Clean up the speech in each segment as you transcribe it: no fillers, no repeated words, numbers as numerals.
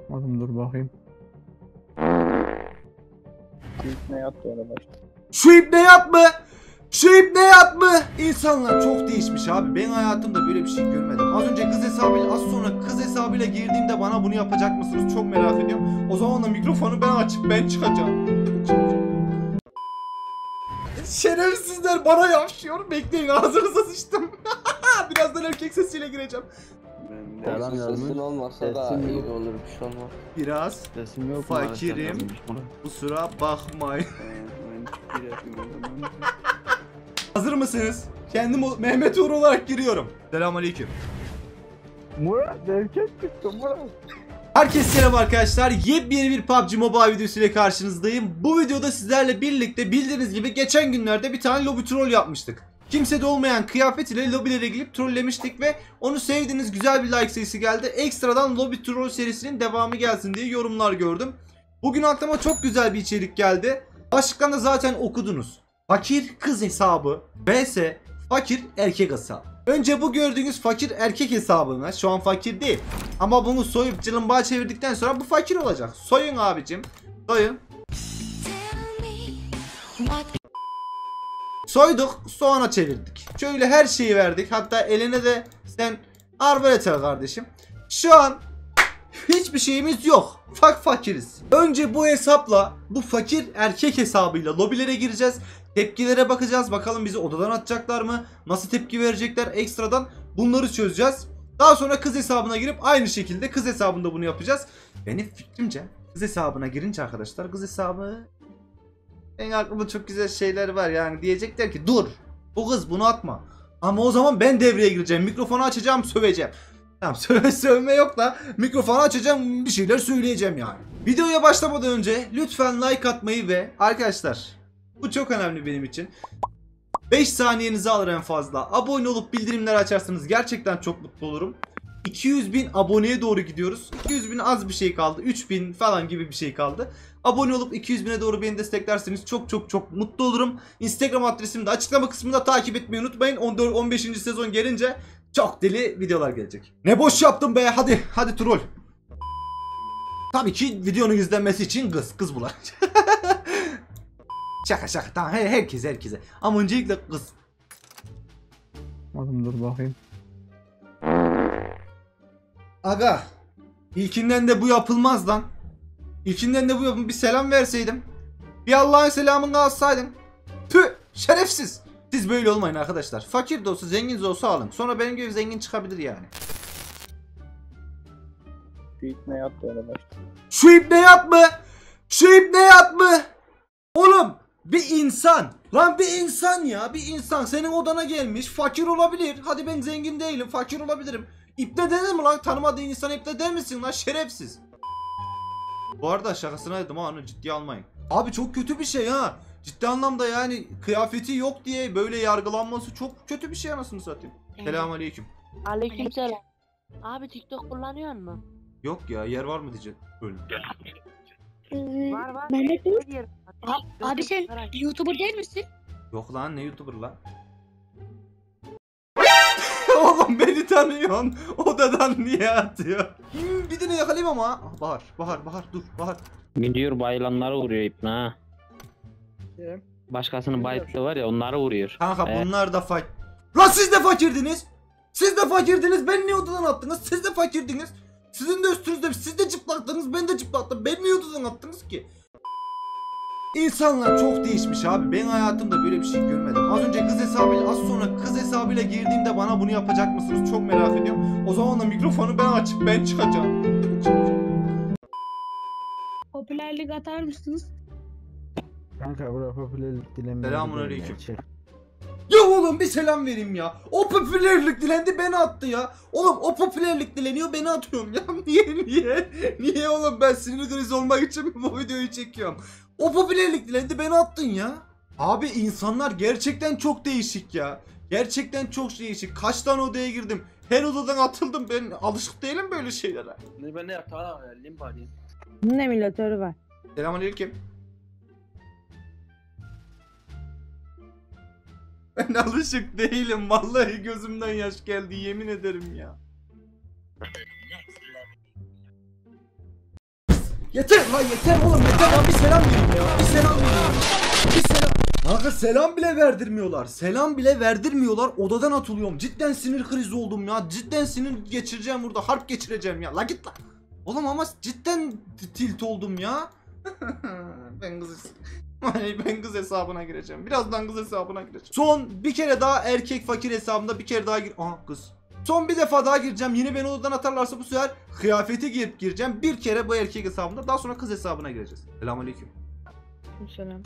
Bakmadım, dur bakayım. Ne yaptı ona başta? Şu ipne yat mı? Şu ipne yat mı? İnsanlar çok değişmiş abi. Ben hayatımda böyle bir şey görmedim. Az önce kız hesabıyla, az sonra kız hesabıyla girdiğimde bana bunu yapacak mısınız? Çok merak ediyorum. O zaman da mikrofonu ben açıp ben çıkacağım. Şerefsizler bana yavşıyor. Bekleyin, ağzınıza sıçtım. Birazdan erkek sesiyle gireceğim. Selam Sesin yavrum. olmasa da Sesim iyi yok. olur, bir şey olmaz. Biraz Sesim yok. fakirim. maalesef. Kusura bakmayın. Hazır mısınız? Kendim Mehmet Uğur olarak giriyorum. Selamünaleyküm. Murat erkek çıktı Murat. Herkese selam arkadaşlar. Yepyeni bir PUBG Mobile videosu ile karşınızdayım. Bu videoda sizlerle birlikte bildiğiniz gibi geçen günlerde bir tane lobby troll yapmıştık. Kimsede olmayan kıyafet ile lobilere girip trollemiştik ve onu sevdiğiniz güzel bir like sayısı geldi. Ekstradan lobby troll serisinin devamı gelsin diye yorumlar gördüm. Bugün aklıma çok güzel bir içerik geldi. Başlıktan da zaten okudunuz. Fakir kız hesabı vs fakir erkek hesabı. Önce bu gördüğünüz fakir erkek hesabına, şu an fakir değil. Ama bunu soyup cılımbağa çevirdikten sonra bu fakir olacak. Soyun abicim. Soyun. Soyduk, soğana çevirdik. Şöyle her şeyi verdik. Hatta eline de sen arbalet al kardeşim. Şu an hiçbir şeyimiz yok. Fakiriz. Önce bu hesapla, bu fakir erkek hesabıyla lobilere gireceğiz. Tepkilere bakacağız. Bakalım bizi odadan atacaklar mı? Nasıl tepki verecekler ekstradan? Bunları çözeceğiz. Daha sonra kız hesabına girip aynı şekilde kız hesabında bunu yapacağız. Benim fikrimce kız hesabına girince arkadaşlar, kız hesabı, benim aklımda çok güzel şeyler var yani. Diyecekler ki dur, bu kız bunu atma. Ama o zaman ben devreye gireceğim. Mikrofonu açacağım, söveceğim. Tamam, sövme yok da mikrofonu açacağım, bir şeyler söyleyeceğim yani. Videoya başlamadan önce lütfen like atmayı ve arkadaşlar, bu çok önemli benim için, 5 saniyenizi alır en fazla. Abone olup bildirimleri açarsanız gerçekten çok mutlu olurum. 200.000 aboneye doğru gidiyoruz. 200.000 az bir şey kaldı. 3.000 falan gibi bir şey kaldı. Abone olup 200.000'e doğru beni desteklerseniz çok mutlu olurum. Instagram adresimi de açıklama kısmında takip etmeyi unutmayın. 15. sezon gelince çok deli videolar gelecek. Ne boş yaptım be, hadi troll. Tabii ki videonun izlenmesi için kız bular. Şaka tamam, herkese. Ama öncelikle kız. Bakmadım, dur bakayım. Aga, ilkinden de bu yapılmaz lan. İlkinden de bu yapın, bir selam verseydim. Bir Allah'ın selamını alsaydım. Tüh, şerefsiz. Siz böyle olmayın arkadaşlar. Fakir de olsa, zengin de olsa alın. Sonra benim gibi zengin çıkabilir yani. Ne yaptı ona başta? Şu ipne yat mı? Şu ipne yat mı? Oğlum, bir insan. Lan bir insan ya, bir insan senin odana gelmiş, fakir olabilir. Hadi ben zengin değilim, fakir olabilirim. İpne denir mi lan? Tanımadığın insana ipne der misin lan, şerefsiz? Bu arada şakasına dedim ha, onu ciddiye almayın. Abi çok kötü bir şey ha. Ciddi anlamda yani, kıyafeti yok diye böyle yargılanması çok kötü bir şey, anasını satayım. Selamünaleyküm. Aleykümselam. Abi TikTok kullanıyor musun? Yok ya, yer var mı diyeceksin. Öyle. Var. Mehmet Uğur. Her yer- Abi sen Saray. YouTuber değil misin? Yok lan, ne YouTuber lan? Oğlum beni tanıyorsun. Odadan niye atıyor? Bir de ne yakalayayım ama. Ah, Bahar dur Bahar. Gidiyor bayılanları vuruyor ipne ha. Başkasının bayıttığı var ya, onları vuruyor. Kanka bunlar da fakir. Lan siz de fakirdiniz. Siz de fakirdiniz. Ben niye odadan attınız? Siz de fakirdiniz. Sizin de üstünüzde, siz de çıplaktınız. Ben de çıplaktım. Ben niye odadan attınız ki? İnsanlar çok değişmiş abi. Ben hayatımda böyle bir şey görmedim. Az önce kız hesabıyla, az sonra kız hesabıyla girdiğimde bana bunu yapacak mısınız? Çok merak ediyorum. O zaman da mikrofonu ben açıp ben çıkacağım. Popülerlik atar mısınız? Kanka buraya popülerlik dilemiyor. Selamünaleyküm. Ya oğlum bir selam vereyim ya. O popülerlik dilendi, beni attı ya. Oğlum o popülerlik dileniyor, beni atıyorum ya. Niye oğlum, ben sinir krizi olmak için bu videoyu çekiyorum. O popülerlik dilendi, beni attın ya. Abi insanlar gerçekten çok değişik ya. Gerçekten çok değişik. Kaç tane odaya girdim. Her odadan atıldım. Ben alışık değilim böyle şeylere. Ben ne yaptım? Limbadi. Bunun emülatörü var. Selamünaleyküm. Ben alışık değilim. Vallahi gözümden yaş geldi, yemin ederim ya. Yeter lan yeter oğlum yeter lan bir selam verin ya. Bir selam verin. Bir selam. Kanka selam bile verdirmiyorlar. Selam bile verdirmiyorlar. Odadan atılıyorum. Cidden sinir krizi oldum ya. Cidden sinir geçireceğim burada. Harp geçireceğim ya. La git la. Oğlum ama cidden tilt oldum ya. ben kız hesabına gireceğim. Birazdan kız hesabına gireceğim. Son bir kere daha erkek fakir hesabında bir kere daha gir. Aha kız. Son bir defa daha gireceğim. Yine beni odadan atarlarsa bu sefer kıyafeti giyip gireceğim. Bir kere bu erkek hesabında. Daha sonra kız hesabına gireceğiz. Selamünaleyküm. Selam.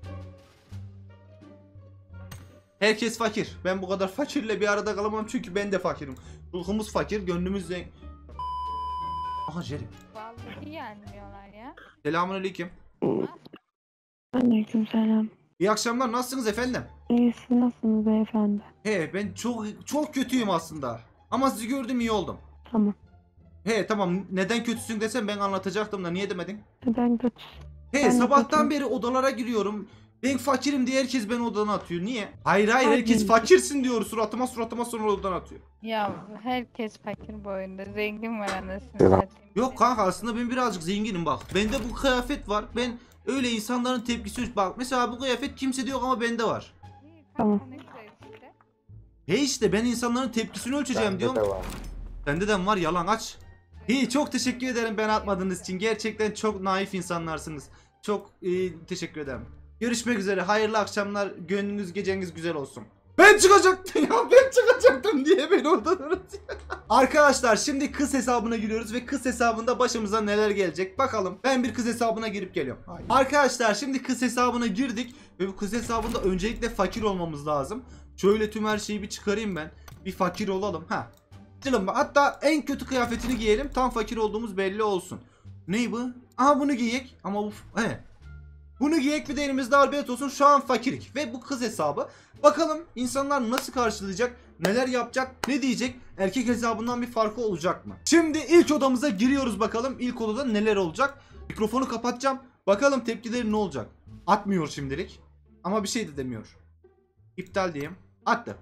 Herkes fakir. Ben bu kadar fakirle bir arada kalamam çünkü ben de fakirim. Ruhumuz fakir, gönlümüz zengin. Aha Jerry. Vallahi gelmiyorlar ya. Selamünaleyküm. Aleykümselam. İyi akşamlar. Nasılsınız efendim? İyi, siz nasılsınız beyefendi? He ben çok kötüyüm aslında. Ama sizi gördüm iyi oldum. Tamam. He tamam neden kötüsün desem ben anlatacaktım da niye demedin? Neden kötü? He Ben de sabahtan kötüyüm. beri odalara giriyorum. Ben fakirim diye herkes beni odadan atıyor. Niye? Hayır Hadi. herkes fakirsin diyor suratıma sonra odadan atıyor. Ya herkes fakir bu oyunda. Zengin var anasını satayım. Yok kanka aslında ben birazcık zenginim bak. Bende bu kıyafet var. Ben öyle insanların tepkisi bak. Mesela bu kıyafet kimsede yok ama bende var. İyi, Tamam. kanka, ne güzel işte. He işte ben insanların tepkisini ölçeceğim diyorum. Sende de mi var yalan aç. İyi çok teşekkür ederim ben atmadığınız için. Gerçekten çok naif insanlarsınız. Çok teşekkür ederim. Görüşmek üzere. Hayırlı akşamlar. Gönlünüz geceniz güzel olsun. Ben çıkacaktım ya. Ben çıkacaktım diye beni oradan atıyor. Arkadaşlar şimdi kız hesabına giriyoruz ve kız hesabında başımıza neler gelecek bakalım. Ben bir kız hesabına girip geliyorum. Hayır. Arkadaşlar şimdi kız hesabına girdik ve bu kız hesabında öncelikle fakir olmamız lazım. Şöyle tüm her şeyi bir çıkarayım ben. Bir fakir olalım. Ha. Hatta en kötü kıyafetini giyelim. Tam fakir olduğumuz belli olsun. Ney bu? Aha bunu giyek. Ama bu bunu giyek bir de elimizde arbet olsun. Şu an fakirik. Ve bu kız hesabı. Bakalım insanlar nasıl karşılayacak? Neler yapacak? Ne diyecek? Erkek hesabından bir farkı olacak mı? Şimdi ilk odamıza giriyoruz bakalım. İlk odada neler olacak? Mikrofonu kapatacağım. Bakalım tepkileri ne olacak? Atmıyor şimdilik. Ama bir şey de demiyor. İptal diyeyim. Attı.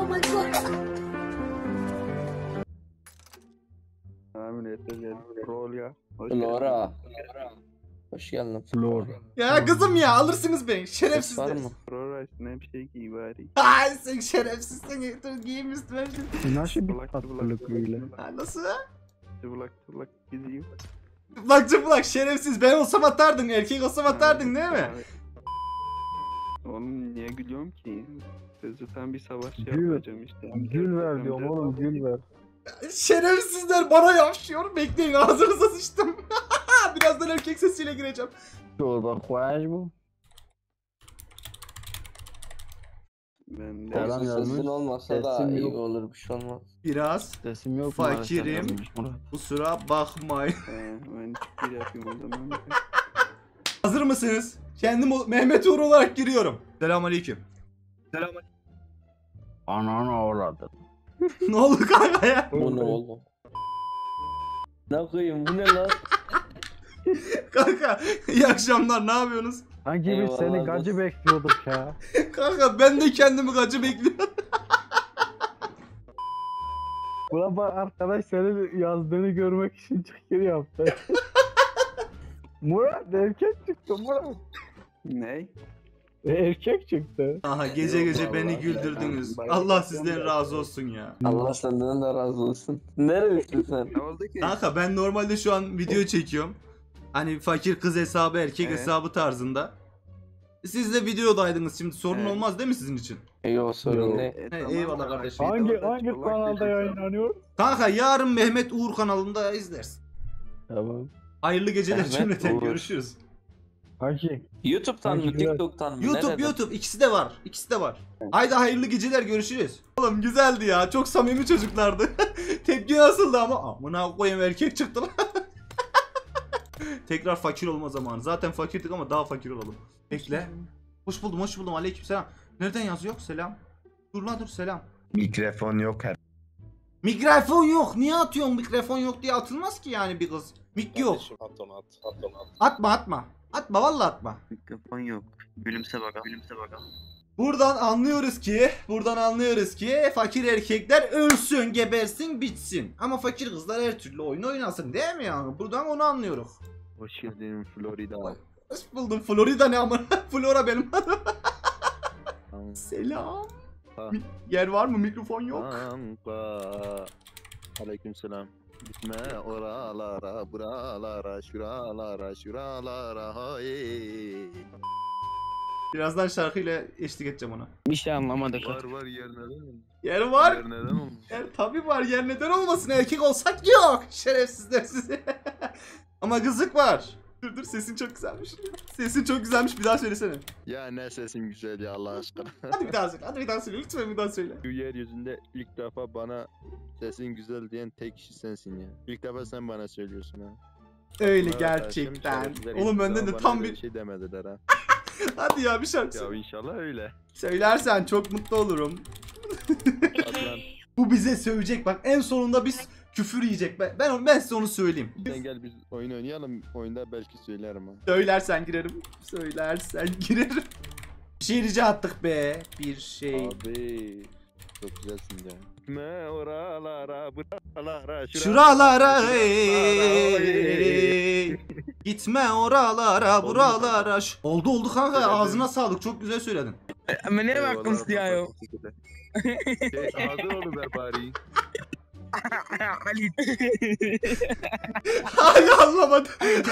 Ameliyata geldi. Rol ya. Hoş Laura. Hoş geldin. Lord. Ya kızım ya alırsınız beni. Ses var Şerefsizler. mı? Rol üstüne bir şey giy bari. Ay sen şerefsizsin. Dur giyeyim üstüme. Nasıl bir tatlılık öyle? Ha, nasıl? Çıplak gideyim. Çıplak şerefsiz. Ben olsam atardın. Erkek olsam atardın değil mi? Oğlum niye gülüyorum ki? Zaten bir savaş Gül. yapacağım işte. Gül ver diyorum oğlum gül ver. Şerefsizler bana yapışıyor. Bekleyin ağzınıza sıçtım. Birazdan erkek sesiyle gireceğim. Çorba koyaj bu. Ben de Selam Sesin yazmış. olmasa da Sesim iyi yok. olur bir şey olmaz. Biraz Sesim yok. Fakirim. maalesef yazmış Murat. kusura bakmayın. ben çıkıyor yapayım o zaman. Hazır mısınız? Kendim Mehmet Uğur olarak giriyorum. Selamünaleyküm. Ananı avradı. Ne oldu kanka ya? Bu ne oğlum? Ne koyayım bu ne lan? Kanka iyi akşamlar ne yapıyorsunuz? Sanki biz Eyvallah, seni dostum. gacı bekliyorduk ya. Kanka ben de kendimi gacı bekliyorum. Ulan bak arkadaş senin yazdığını görmek için çekir yaptı. Murat erkek çıktı Murat. Ne? Erkek çıktı. Aha gece gece Yok beni vallahi. güldürdünüz. Ben- Allah sizden razı olsun ya. Allah senden de razı olsun. Nerelisin sen? Ne oldu ki? Kanka ben normalde şu an video çekiyorum. Hani fakir kız hesabı erkek Evet. hesabı tarzında. Siz de videodaydınız şimdi sorun Evet. olmaz değil mi sizin için? Yok sorun Yok. değil. eyvallah kardeşim. Hangi kanalda yayınlanıyor? Kanka yarın Mehmet Uğur kanalında izlersin. Tamam. Hayırlı geceler Mehmet cümleten Uğur. görüşürüz. Hangi? YouTube'dan mı Teşekkürler. TikTok'tan mı? YouTube Nereden? YouTube ikisi de var. İkisi de var. Haydi hayırlı geceler görüşürüz. Oğlum güzeldi ya. Çok samimi çocuklardı. Tepki nasıldı ama? Amına koyayım erkek çıktı lan. Tekrar fakir olma zamanı. Zaten fakirdik ama daha fakir olalım. Bekle. Hoş buldum. Aleykümselam. Nereden yazıyor? Selam. Dur lan dur selam. Mikrofon yok her. Mikrofon yok. Niye atıyorsun mikrofon yok diye atılmaz ki yani bir kız. Mik yok. Atma. Atma vallahi atma. Mikrofon yok. Gülümse bakalım. Buradan anlıyoruz ki fakir erkekler ölsün, gebersin, bitsin. Ama fakir kızlar her türlü oyun oynasın değil mi yani? Buradan onu anlıyoruz. Hoş geldin Florida. Hoş buldum. Florida ne ama? Flora benim adım. Tamam. Selam. Ha. Yer var mı? Mikrofon yok. Kanka. Aleykümselam. Gitme oralara, buralara, şuralara, şuralara. Hay. Birazdan şarkıyla eşlik edeceğim ona. Bir şey anlamadık. Var yer neden olmuş? Yer var. Yer neden olmuş? Yer tabii var. Yer neden olmasın? Erkek olsak yok. Şerefsizler sizi. Ama kızlık var. Dur sesin çok güzelmiş. Sesin çok güzelmiş. Bir daha söylesene. Ya ne sesin güzel ya Allah aşkına. Hadi bir daha söyle. Hadi bir daha söyle. Lütfen bir daha söyle. Şu yeryüzünde ilk defa bana sesin güzel diyen tek kişi sensin ya. İlk defa sen bana söylüyorsun ha. Öyle Bana gerçekten. karşı şerefsizler Oğlum hiçbir benden zaman de bana tam öyle bir... şey demediler ha. Hadi ya bir şarkı Ya söyle. inşallah öyle. Söylersen çok mutlu olurum. Hadi lan. Bu bize sövecek bak. En sonunda biz küfür yiyecek. Ben size onu söyleyeyim. Sen gel biz oyun oynayalım. Oyunda belki söylerim ha. Söylersen girerim. Söylersen girerim. Bir şey rica ettik be. Bir şey. Abi. Çok güzelsin ya. Gitme oralara, buralara, Şuralara ey. Gitme oralara buralara. Oldu kanka, ağzına sağlık, çok güzel söyledin. Ama ne baktın ya yo? Hazır olun be bari. Ali. Hala anlamadı.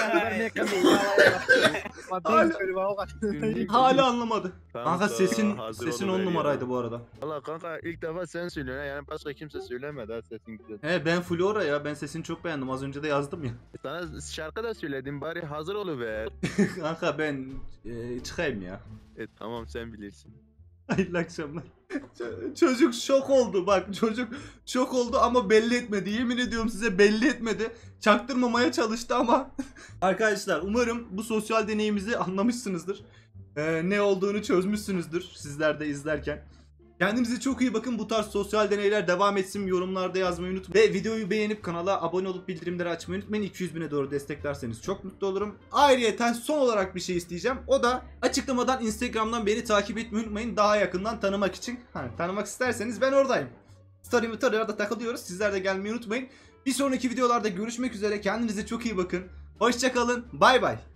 Hala anlamadı. Kanka sesin Hazır 10 oluver numaraydı ya. bu arada. Valla kanka ilk defa sen söylüyorsun ha, yani başka kimse söylemedi ha sesin güzel. He ben Flora ya, ben sesini çok beğendim, az önce de yazdım ya. Sana şarkı da söyledim bari hazır oluver. Kanka ben çıkayım ya. Tamam sen bilirsin. Hayırlı akşamlar. Çocuk şok oldu bak, çocuk şok oldu ama belli etmedi, yemin ediyorum size belli etmedi. Çaktırmamaya çalıştı ama. Arkadaşlar umarım bu sosyal deneyimizi anlamışsınızdır. Ne olduğunu çözmüşsünüzdür sizler de izlerken. Kendinize çok iyi bakın, bu tarz sosyal deneyler devam etsin, yorumlarda yazmayı unutmayın. Ve videoyu beğenip kanala abone olup bildirimleri açmayı unutmayın. 200.000'e doğru desteklerseniz çok mutlu olurum. Ayrıyeten son olarak bir şey isteyeceğim. O da açıklamadan Instagram'dan beni takip etmeyi unutmayın. Daha yakından tanımak için. Tanımak isterseniz ben oradayım. Story'mi da takılıyoruz. Sizler de gelmeyi unutmayın. Bir sonraki videolarda görüşmek üzere. Kendinize çok iyi bakın. Hoşça kalın. Bay bay.